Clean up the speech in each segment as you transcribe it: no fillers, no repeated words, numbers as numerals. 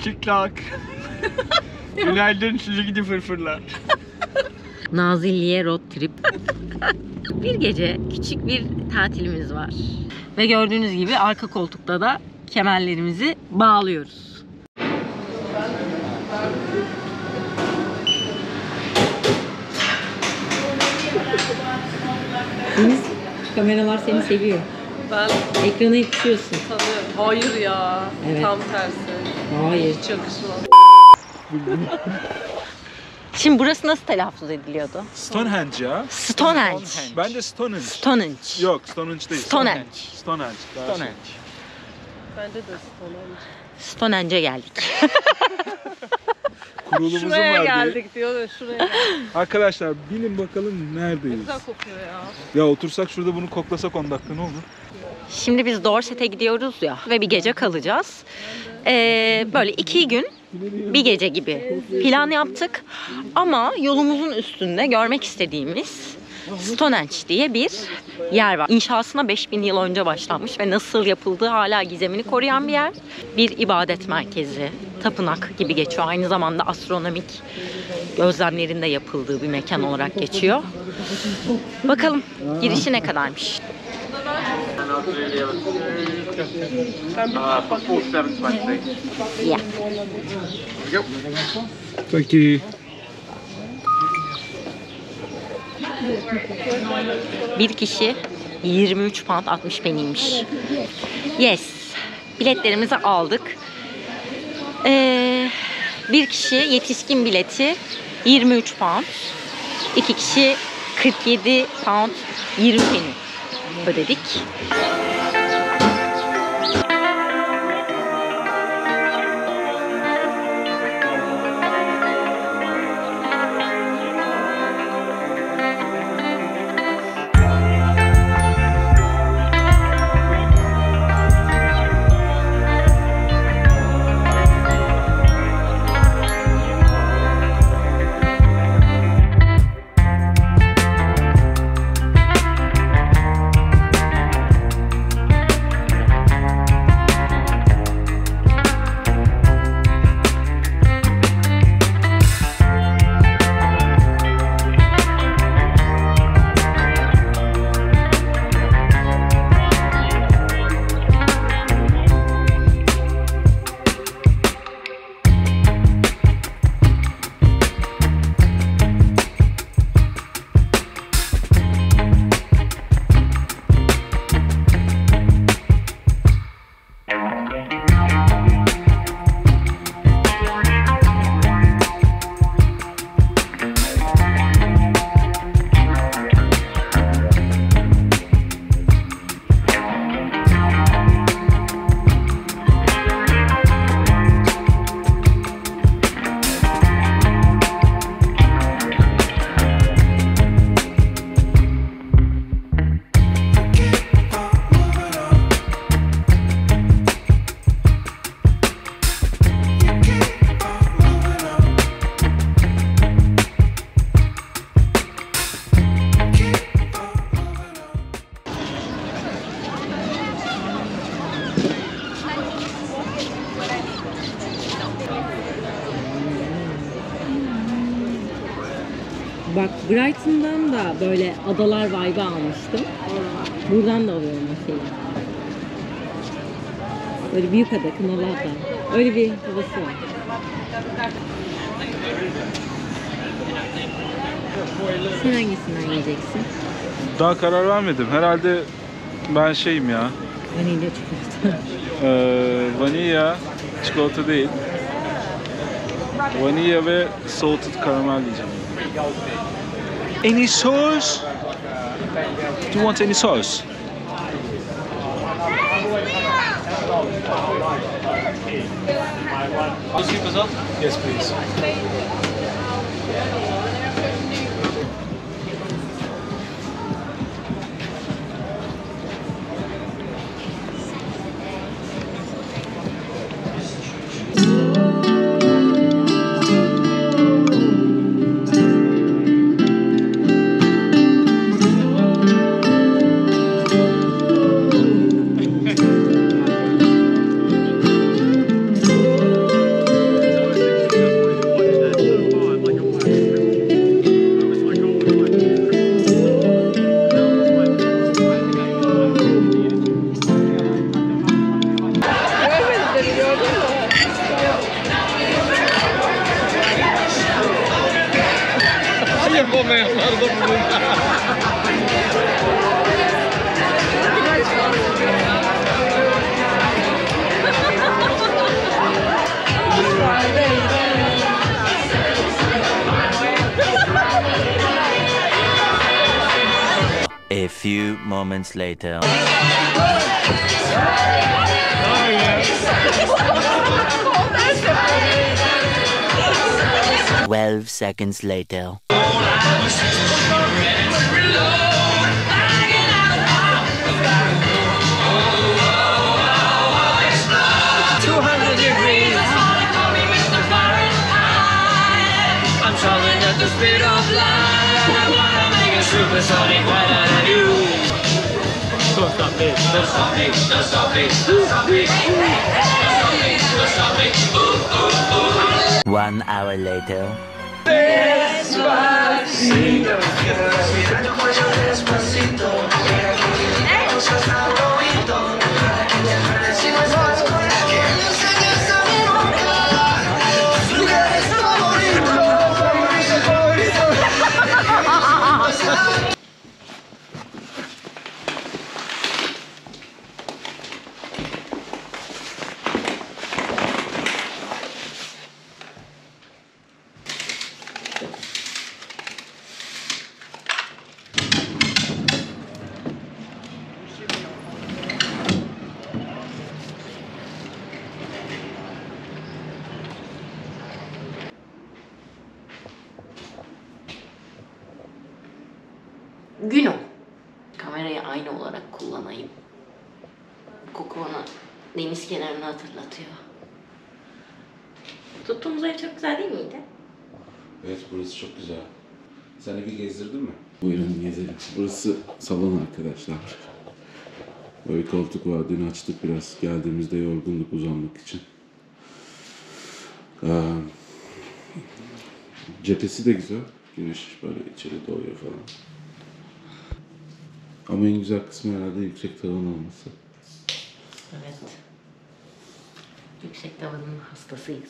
Çıklak. Günaydın sizi gidi fırfırlar. Nazilli'ye road trip. Bir gece küçük bir tatilimiz var. Ve gördüğünüz gibi arka koltukta da kemerlerimizi bağlıyoruz. Deniz, kameralar seni seviyor. Ben Ekrana yapışıyorsun. tanıyorum. Hayır ya. Evet. Tam tersi. Hayır. Hiç yakışmaz. Şimdi burası nasıl telaffuz ediliyordu? Stonehenge ya. Stonehenge. Bence Stonehenge. Stonehenge. Yok Stonehenge değil. Stonehenge. Stonehenge. Stonehenge. Bende de Stonehenge. Stonehenge'e geldik. Kurulumuzun Şuraya var diye. geldik diyor da şuraya geldik. Arkadaşlar bilin bakalım Ne neredeyiz? güzel kokuyor ya. Ya otursak şurada bunu koklasak 10 dakika ne olur? Şimdi biz Dorset'e gidiyoruz ya ve bir gece kalacağız. Böyle 2 gün bir gece gibi plan yaptık. Ama yolumuzun üstünde görmek istediğimiz Stonehenge diye bir yer var. İnşasına 5000 yıl önce başlanmış ve nasıl yapıldığı hala gizemini koruyan bir yer. Bir ibadet merkezi, tapınak gibi geçiyor. Aynı zamanda astronomik gözlemlerin de yapıldığı bir mekan olarak geçiyor. Bakalım girişi ne kadarmış? Yeah. Peki. Bir kişi 23 pound 60 peniymiş. Yes. Biletlerimizi aldık. Bir kişi yetişkin bileti 23 pound. 2 kişi 47 pound 20 peni ödedik. Bak Brighton'dan da böyle adalar vibe almıştım. Buradan da alıyorum o şeyi. Böyle büyük ada, kınalı ada. Öyle bir havası var. Sen hangisinden yiyeceksin? Daha karar vermedim. Herhalde ben şeyim ya. Vanilya çikolata. Vanilya, çikolata değil. Vanilya ve salted caramel diyeceğim. Any sauce? Do you want any sauce? Yes, please. yapamayanlar da bulun. A few moments later. 12 seconds later. One hour later. Gün o. Kamerayı aynı olarak kullanayım. Koku bana deniz kenarını hatırlatıyor. Tuttuğumuz ev çok güzel değil miydi? Evet, burası çok güzel. Sen evi gezdirdin mi? Buyurun gezelim. Burası salon arkadaşlar. Böyle koltuk var. Dün açtık biraz. Geldiğimizde yorgunduk uzanmak için. Cephesi de güzel. Güneş böyle içeri doğuyor falan. Ama en güzel kısmı herhalde yüksek tavan olması. Evet. Yüksek tavanın hastasıyız.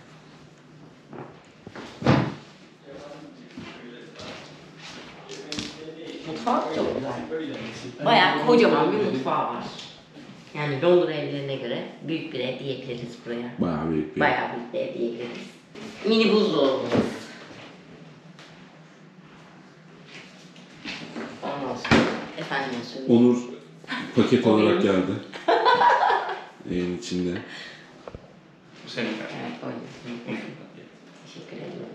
Mutfağı çok güzel. Bayağı kocaman bir mutfağı var. Yani Londra evlerine göre büyük bir ev diyebiliriz buraya. Bayağı büyük bir Bayağı büyük bir ev diyebiliriz. Mini buzdolabımız. Ondan sonra efendime söyleyeyim. Onur paket olarak geldi. Evin içinde. Evet, oyun. Teşekkür ederim.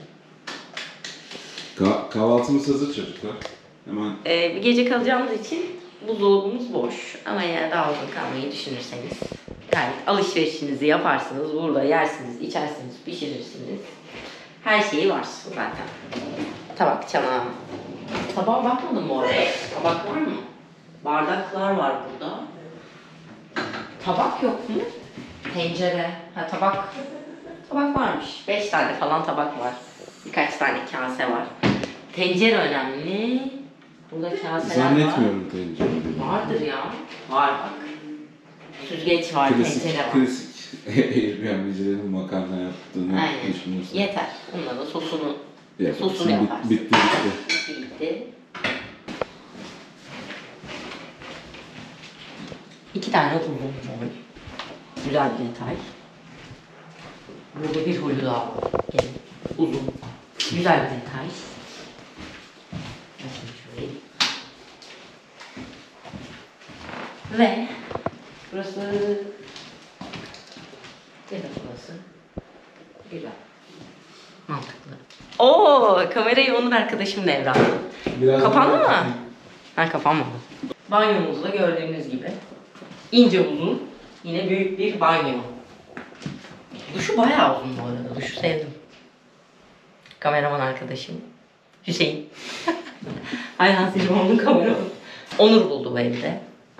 Kahvaltımız hazır çocuklar. Hemen Bir gece kalacağımız için buzdolabımız boş. Ama eğer daha uzun kalmayı düşünürseniz gayet alışverişinizi yaparsınız. Burada yersiniz, içersiniz, pişirirsiniz. Her şeyi var zaten. Tabak, çanağı. Tabağa bakmadım bu arada. Tabak var mı? Bardaklar var burada. Tabak yok mu? Tencere. Ha tabak. Tabak varmış. 5 tane falan tabak var. Birkaç tane kase var. Tencere önemli. Burada kaseler zannetmiyorum tencere. Vardır ya. Var bak. Süzgeç var, tencere var. Klasik Airbnb'cilerin makarna yaptığını Aynen. düşünürsün. Yeter. Bununla da sosunu Yaparsın. yaparsın. Bitti. Bitti. 2 tane uzun boy. Güzel bir detay. Burada bir hulu daha var. Gelin. Uzun. Güzel bir detay. Bakın şurayı. Ve burası ya da burası. Güzel. Mantıklı. Oo, kamerayı Onur arkadaşım devraldı. Kapandı mı? Ha, kapanmadı. Banyomuzda gördüğünüz gibi ince uzun, yine büyük bir banyo. Duşu bayağı uzun bu arada. Duşu sevdim. Kameraman arkadaşım Hüseyin. Ayhan Silvan'ın kameramanı. Onur buldu bu evde.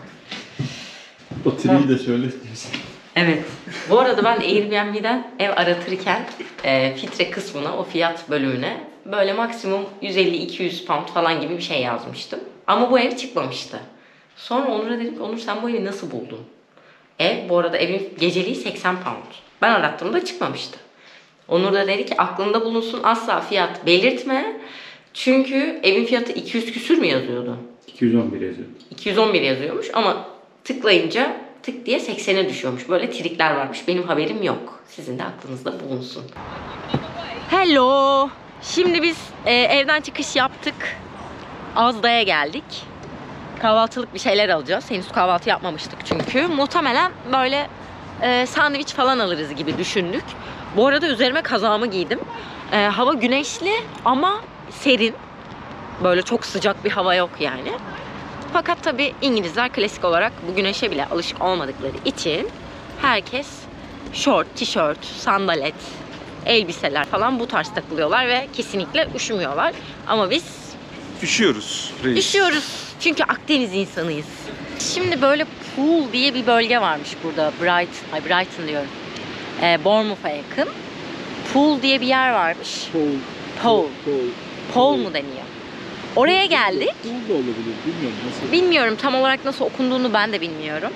O triyi de şöyle diyorsun. Evet. Bu arada ben Airbnb'den ev aratırken filtre kısmına, o fiyat bölümüne böyle maksimum 150-200 pound falan gibi bir şey yazmıştım. Ama bu ev çıkmamıştı. Sonra Onur'a dedim ki Onur sen bu evi nasıl buldun? Bu arada evin geceliği 80 pound. Ben arattığımda çıkmamıştı. Onur da dedi ki aklında bulunsun, asla fiyat belirtme. Çünkü evin fiyatı 200 küsür mü yazıyordu? 211 yazıyor. 211 yazıyormuş ama tıklayınca tık diye 80'e düşüyormuş. Böyle trikler varmış. Benim haberim yok. Sizin de aklınızda bulunsun. Hello. Şimdi biz evden çıkış yaptık. Azda'ya geldik. Kahvaltılık bir şeyler alacağız. Henüz kahvaltı yapmamıştık çünkü. Muhtemelen böyle sandviç falan alırız gibi düşündük. Bu arada üzerime kazağımı giydim. Hava güneşli ama serin. Böyle çok sıcak bir hava yok yani. Fakat tabii İngilizler klasik olarak bu güneşe bile alışık olmadıkları için herkes şort, tişört, sandalet, elbiseler falan bu tarz takılıyorlar ve kesinlikle üşümüyorlar. Ama biz Üşüyoruz reis. üşüyoruz. Çünkü Akdeniz insanıyız. Şimdi böyle Poole diye bir bölge varmış burada. Brighton diyorum. Bournemouth'a yakın. Poole diye bir yer varmış. Poole mu deniyor? Oraya geldik. Pool da olabilir. Bilmiyorum nasıl. Bilmiyorum tam olarak nasıl okunduğunu ben de bilmiyorum.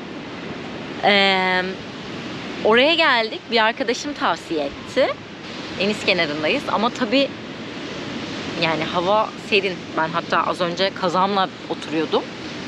Oraya geldik. Bir arkadaşım tavsiye etti. Deniz kenarındayız ama tabii yani hava serin. Ben hatta az önce kazağımla oturuyordum.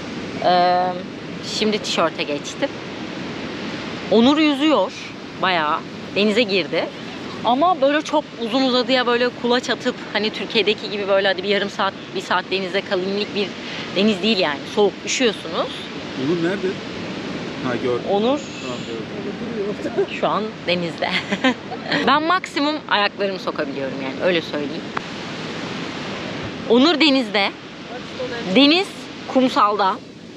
Şimdi tişörte geçtim. Onur yüzüyor bayağı. Denize girdi. Ama böyle çok uzun uzadıya böyle kulaç atıp hani Türkiye'deki gibi böyle hadi bir yarım saat, bir saat denize kalayımlık bir deniz değil yani. Soğuk, üşüyorsunuz. Onur nerede? Ha gördüm. Onur Tamam, gördüm. şu an denizde. Ben maksimum ayaklarımı sokabiliyorum yani öyle söyleyeyim. Onur denizde. Deniz kumsalda.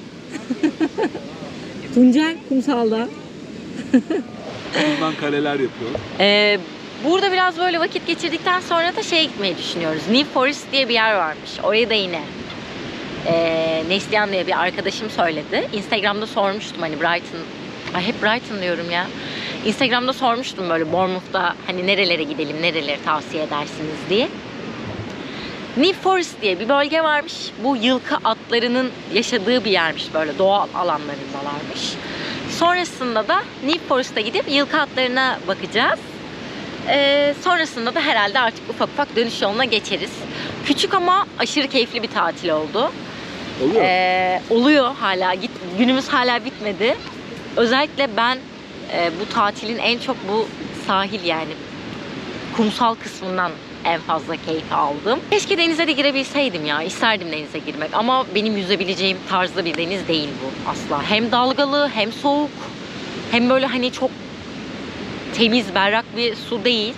Tuncel kumsalda. Bundan kareler yapıyor. Burada biraz böyle vakit geçirdikten sonra da şeye gitmeyi düşünüyoruz. New Forest diye bir yer varmış. Orayı da yine Neslihan diye bir arkadaşım söyledi. Instagram'da sormuştum hani Brighton. Ay hep Brighton diyorum ya. Instagram'da sormuştum böyle Bournemouth'ta hani nerelere gidelim, nereleri tavsiye edersiniz diye. New Forest diye bir bölge varmış. Bu yılkı atlarının yaşadığı bir yermiş böyle doğal alanlarındalarmış. Sonrasında da New Forest'a gidip yılkı atlarına bakacağız. Sonrasında da herhalde artık ufak ufak dönüş yoluna geçeriz. Küçük ama aşırı keyifli bir tatil oldu. Oluyor. Oluyor hala. Günümüz hala bitmedi. Özellikle ben bu tatilin en çok bu sahil yani kumsal kısmından en fazla keyif aldım. Keşke denize de girebilseydim ya. İsterdim denize girmek ama benim yüzebileceğim tarzda bir deniz değil bu asla. Hem dalgalı hem soğuk hem böyle hani çok temiz, berrak bir su değil.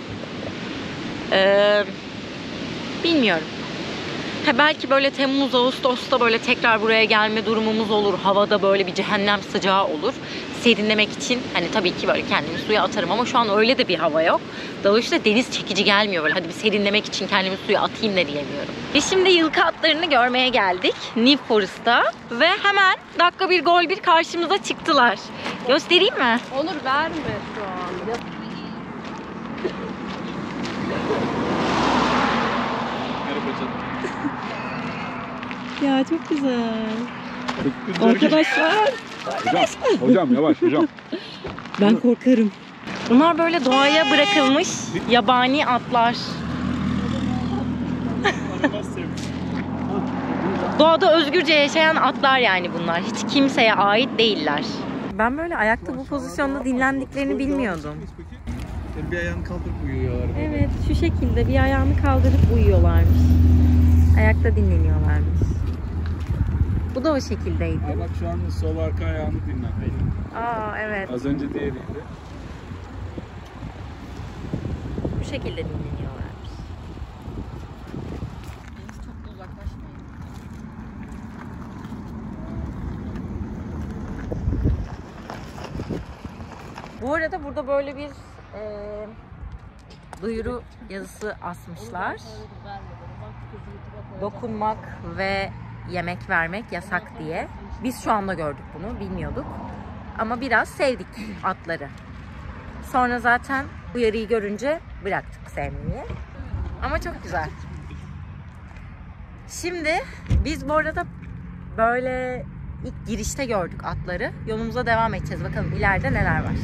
Bilmiyorum. Belki böyle Temmuz, Ağustos'ta böyle tekrar buraya gelme durumumuz olur. Havada böyle bir cehennem sıcağı olur. Serinlemek için hani tabii ki böyle kendimi suya atarım ama şu an öyle de bir hava yok. Dolayısıyla deniz çekici gelmiyor böyle. Hadi bir serinlemek için kendimi suya atayım da diyemiyorum. Biz şimdi yılkı atlarını görmeye geldik. New Forest'ta ve hemen dakika bir gol bir karşımıza çıktılar. Göstereyim mi? Onur verme şu an. Merhaba canım. Ya çok güzel. Çok güzel. Arkadaşlar. Hocam yavaş hocam. Ben korkarım. Bunlar böyle doğaya bırakılmış yabani atlar. Doğada özgürce yaşayan atlar yani bunlar. Hiç kimseye ait değiller. Ben böyle ayakta bu pozisyonda dinlendiklerini bilmiyordum. Bir ayağını kaldırıp uyuyorlar. Evet, şu şekilde bir ayağını kaldırıp uyuyorlarmış. Ayakta dinleniyorlarmış. Bu da o şekildeydi. Ha, bak şu an sol arka ayağını dinlendi. Aa evet. Az önce diğeriydi. Bu şekilde dinleniyorlarmış. Çok da uzaklaşmayın. Bu arada burada böyle bir duyuru yazısı asmışlar. Dokunmak ve yemek vermek yasak diye. Biz şu anda gördük bunu, bilmiyorduk. Ama biraz sevdik atları. Sonra zaten uyarıyı görünce bıraktık sevmeyi. Ama çok güzel. Şimdi biz bu arada böyle ilk girişte gördük atları. Yolumuza devam edeceğiz. Bakalım ileride neler var.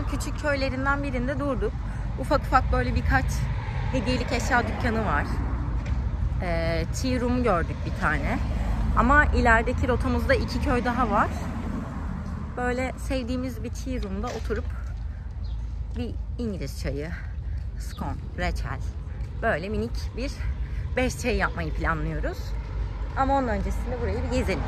küçük köylerinden birinde durduk. Ufak ufak böyle birkaç hediyelik eşya dükkanı var. Tea room gördük bir tane. Ama ilerideki rotamızda 2 köy daha var. Böyle sevdiğimiz bir tea room'da oturup bir İngiliz çayı, scone, reçel, böyle minik bir beş çayı yapmayı planlıyoruz. Ama onun öncesinde burayı bir gezelim.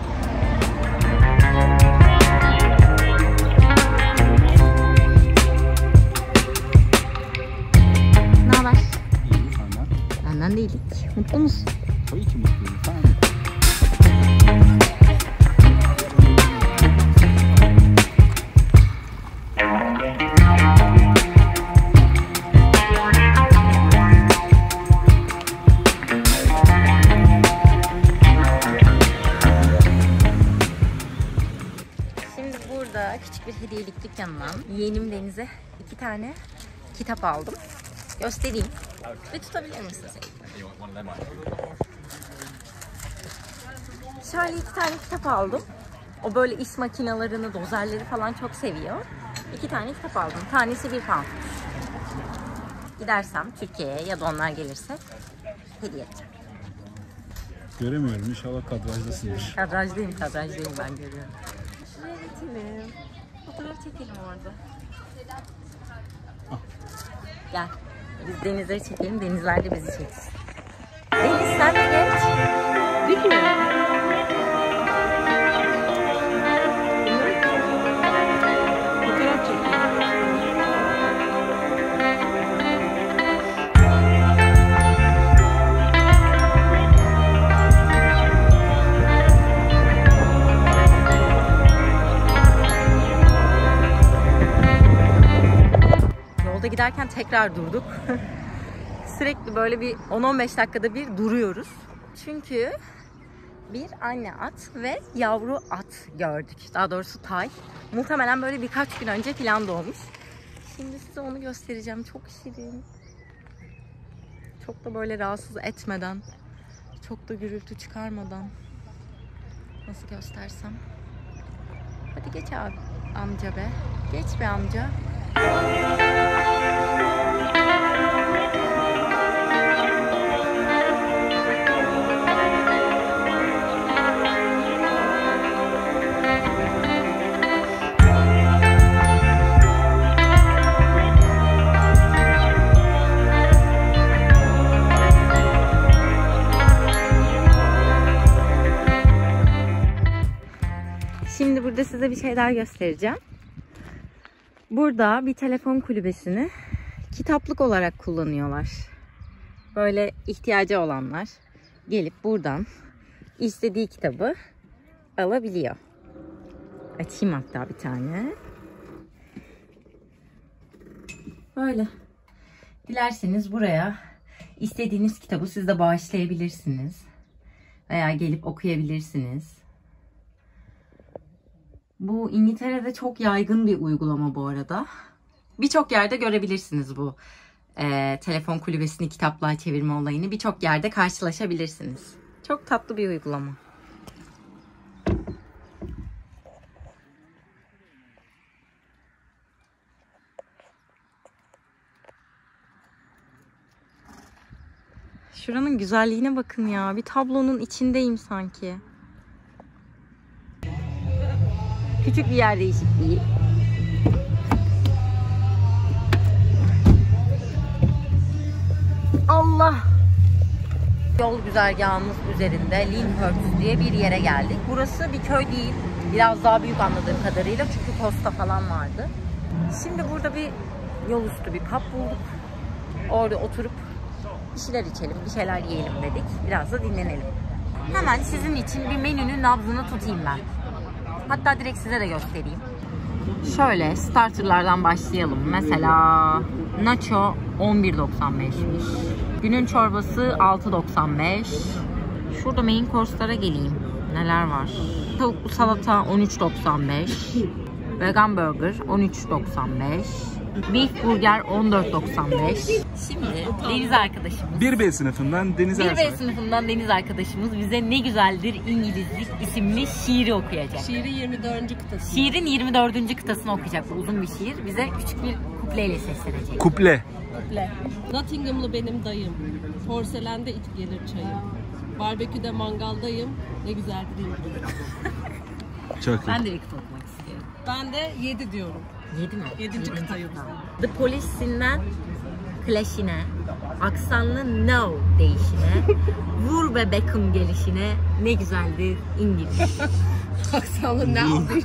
Ne haber? İyi, senden. Benden değilik. Mutlu musun? Tabii ki mutluyum. Sen de. Şimdi burada küçük bir hediyelik dükkanından yeğenim Deniz'e 2 tane kitap aldım. Göstereyim. Ve tutabilir misin sevgilim? Şöyle 2 tane kitap aldım. O böyle iş makinalarını, dozerleri falan çok seviyor. 2 tane kitap aldım. Tanesi 1 pound. Gidersem Türkiye'ye ya da onlar gelirse hediye edeceğim. Göremiyorum. İnşallah kadrajdasındır. Kadrajdayım ben görüyorum. Şuraya geçelim. Fotoğraf çekelim orada. Gel. Biz denizleri çekelim, denizler de bizi çeksin. Deniz sen de geç. Gülme. Fotoğraf çekelim. Yolda giderken tekrar durduk. Sürekli böyle bir 10-15 dakikada bir duruyoruz. Çünkü bir anne at ve yavru at gördük. Daha doğrusu tay. Muhtemelen böyle birkaç gün önce falan doğmuş. Şimdi size onu göstereceğim. Çok şirin. Çok da böyle rahatsız etmeden. Çok da gürültü çıkarmadan. Nasıl göstersem. Hadi geç abi. Amca be. Geç be amca. Şimdi burada size bir şeyler göstereceğim. Burada bir telefon kulübesini kitaplık olarak kullanıyorlar. Böyle ihtiyacı olanlar gelip buradan istediği kitabı alabiliyor. Açayım hatta bir tane. Böyle. Dilerseniz buraya istediğiniz kitabı siz de bağışlayabilirsiniz. Veya gelip okuyabilirsiniz. Bu İngiltere'de çok yaygın bir uygulama bu arada. Birçok yerde görebilirsiniz bu telefon kulübesini kitaplığa çevirme olayını. Birçok yerde karşılaşabilirsiniz. Çok tatlı bir uygulama. Şuranın güzelliğine bakın ya. Bir tablonun içindeyim sanki. Küçük bir yer değişikliği. Allah! Yol güzergahımız üzerinde Lyndhurst diye bir yere geldik. Burası bir köy değil. Biraz daha büyük anladığım kadarıyla. Çünkü Costa falan vardı. Şimdi burada bir yol üstü bir pub bulduk. Orada oturup bir şeyler içelim, bir şeyler yiyelim dedik. Biraz da dinlenelim. Hemen sizin için bir menünün nabzını tutayım ben. Hatta direkt size de göstereyim. Şöyle starterlardan başlayalım. Mesela nacho 11.95'miş. Günün çorbası 6.95. Şurada main course'lara geleyim. Neler var? Tavuklu salata 13.95. Vegan burger 13.95. Beef burger 14.95. Şimdi Deniz arkadaşımız. 1B sınıfından Deniz 1B sınıfından Deniz arkadaşımız bize Ne Güzeldir İngilizlik isimli şiiri okuyacak. Şiiri 24. kıtası. Şiirin 24. kıtasını okuyacak. Bu uzun bir şiir. Bize küçük bir kupleyle seslenecek. Kuple. Nottingham'lı benim dayım. Porselende it gelir çayım. Barbeküde mangaldayım. Ne güzeldir İngiliz. Çok iyi. Ben de bir kıta okumak istiyorum. Ben de 7 diyorum. 7 mi? 7. kıtayım. The Police'inden Clash'ine, aksanlı No deyişine, vur be Beckham gelişine, ne güzeldir İngiliz. Aksanlı ne olmuş?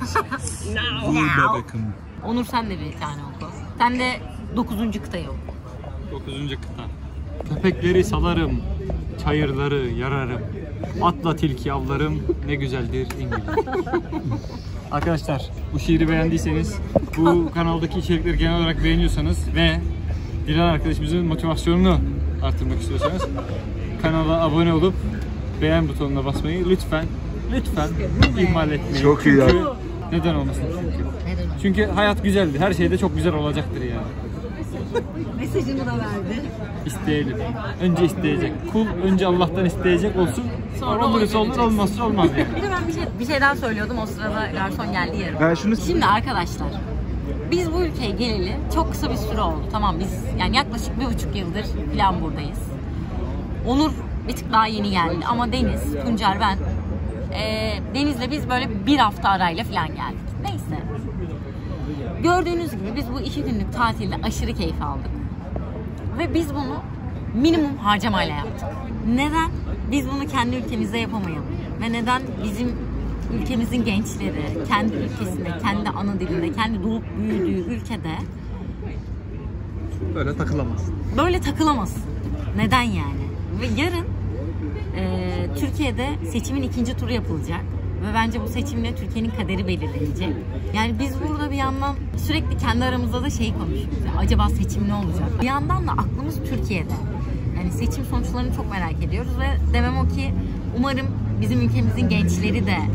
Onur sen de bir tane oku. Sen de 9. kıtayı oku. 9. kıta. Köpekleri salarım, çayırları yararım. Atla tilki avlarım, ne güzeldir İngiliz. Arkadaşlar bu şiiri beğendiyseniz, bu kanaldaki içerikleri genel olarak beğeniyorsanız ve Dilan arkadaşımızın motivasyonunu arttırmak istiyorsanız kanala abone olup beğen butonuna basmayı lütfen ihmal etmeyin. Çok iyi Çünkü ya. neden olmasın çünkü. Çünkü hayat güzeldir. Her şeyde çok güzel olacaktır yani. Mesajını da verdi. İsteyelim. Önce isteyecek. Kul önce Allah'tan isteyecek olsun. Sonra olursa olur, olmazsa olmaz yani. Bir de ben bir şey daha söylüyordum. O sırada garson geldi yarım. Ben şunu Şimdi arkadaşlar, biz bu ülkeye geleli çok kısa bir süre oldu. Tamam, biz yani yaklaşık 1,5 yıldır falan buradayız. Onur bir tık daha yeni geldi ama Deniz, Tuncer, ben Deniz'le biz böyle bir hafta arayla falan geldik. Neyse. Gördüğünüz gibi biz bu 2 günlük tatilde aşırı keyif aldık. Ve biz bunu minimum harcamayla yaptık. Neden biz bunu kendi ülkemizde yapamayalım? Ve neden bizim ülkemizin gençleri kendi ülkesinde, kendi ana dilinde, kendi doğup büyüdüğü ülkede Böyle takılamaz. böyle takılamasın? Neden yani? Ve yarın Türkiye'de seçimin 2. turu yapılacak. Ve bence bu seçimle Türkiye'nin kaderi belirlenecek. Yani biz burada bir yandan sürekli kendi aramızda da şey konuşuyoruz. Ya, acaba seçim ne olacak? Bir yandan da aklımız Türkiye'de. Yani seçim sonuçlarını çok merak ediyoruz ve demem o ki umarım bizim ülkemizin gençleri de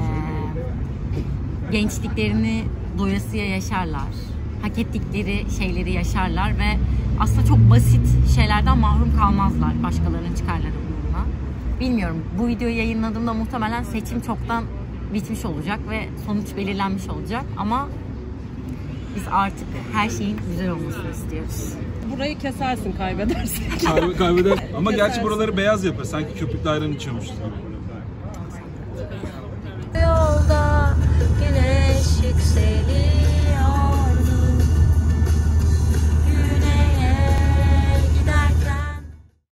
gençliklerini doyasıya yaşarlar. Hak ettikleri şeyleri yaşarlar ve aslında çok basit şeylerden mahrum kalmazlar başkalarının çıkarları uğruna. Bilmiyorum, bu videoyu yayınladığımda muhtemelen seçim çoktan bitmiş olacak ve sonuç belirlenmiş olacak ama biz artık her şeyin güzel olmasını istiyoruz. Burayı kesersin kaybedersin. kaybeder. Ama gerçi buraları beyaz yapar. Sanki köpüklü ayran içiyormuş gibi.